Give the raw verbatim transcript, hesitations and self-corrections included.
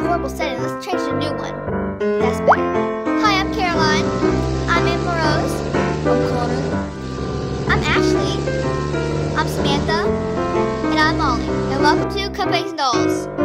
horrible setting. Let's change to a new one. That's better. Hi, I'm Caroline. I'm Emma Rose. I'm Connor. I'm Ashley. I'm Samantha. And I'm Molly. And welcome to Cupcakes and Dolls.